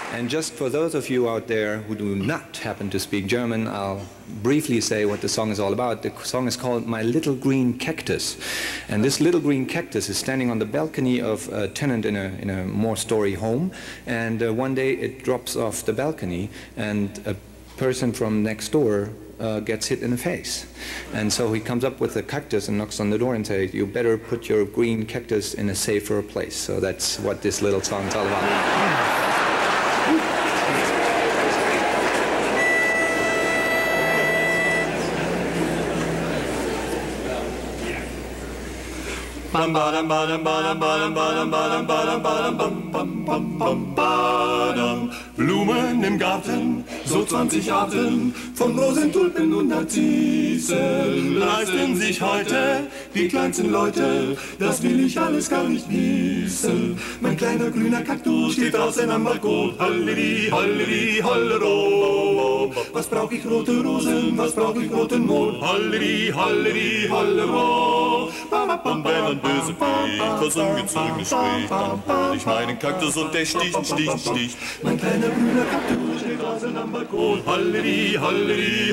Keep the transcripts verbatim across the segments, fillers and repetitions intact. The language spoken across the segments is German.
And just for those of you out there who do not happen to speak German, I'll briefly say what the song is all about. The song is called My Little Green Cactus. And this little green cactus is standing on the balcony of a tenant in a, in a more-story home. And uh, one day it drops off the balcony, and a person from next door uh, gets hit in the face. And so he comes up with a cactus and knocks on the door and says, you better put your green cactus in a safer place. So that's what this little song is all about. Bam badam badam badam badam badam badam badam badam bam bam bam bam badam. Blumen im Garten, so zwanzig Arten von Rosen, Tulpen und Narzissen leisten sich heute die kleinsten Leute, das will ich alles gar nicht wissen. Mein kleiner grüner Kaktus steht draußen am Balkon, Halleli, Halleli, Hallero. Was brauch ich rote Rosen, was brauch ich roten Mond, Halleli, Halleli, Hallero. Und wenn ein böse Biest was Ungezogenes spricht, dann hol ich meinen Kaktus und der sticht, sticht, sticht. Mein kleiner grüner Kaktus steht draußen am Balkon, Halleli, Halleli,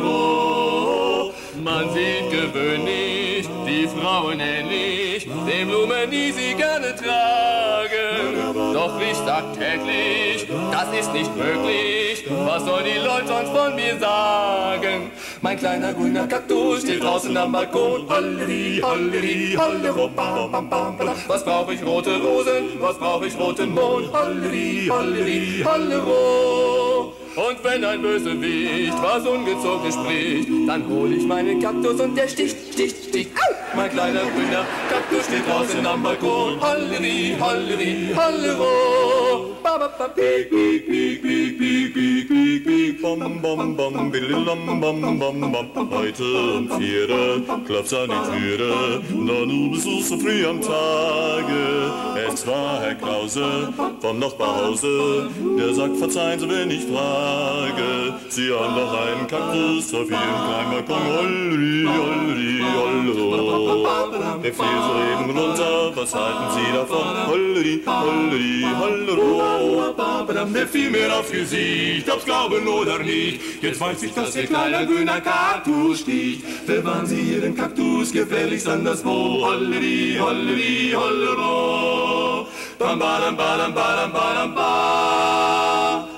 Hallero. Man sieht gewöhnlich die Frauen ähnlich den Blumen, die sie gerne tragen. Doch ich sag täglich, das ist nicht möglich. Was sollen die Leute sonst von mir sagen? Mein kleiner grüner Kaktus steht draußen am Balkon, Halleri, Halleri, Hallero, bam, bam, bam, bam. Was brauch ich rote Rosen, was brauch ich roten Mond, Halleri, Halleri, Hallero. Und wenn ein Bösewicht was Ungezogenes spricht, dann hol ich meinen Kaktus und der sticht, sticht, sticht. Au! Mein kleiner grüner Kaktus steht draußen am Balkon, Halleri, Halleri, Hallero. Piek, piek, piek, piek, piek, piek, piek, piek. Bam, bam, bam, bidilam, bam, bam, bam. Heute um vier klopft's an die Türe, na du bist du so früh am Tage. Es war Herr Krause vom Nachbarhause, der sagt, verzeihen Sie, wenn ich frage. Sie haben doch einen Kaktus auf Ihrem kleinen Balkon, Holleri, Holleri, Hollero. Der fiel soeben runter, was halten Sie davon? Holleri, Holleri, Hollero. Der fiel mir aufs Gesicht, ob's glauben oder nicht. Jetzt weiß ich, dass Ihr kleiner grüner Kaktus sticht. Verwahren Sie Ihren Kaktus gefährlichst anderswo. Holleri, Holleri, Hollero. Bam, badam, badam, badam, badam, badam.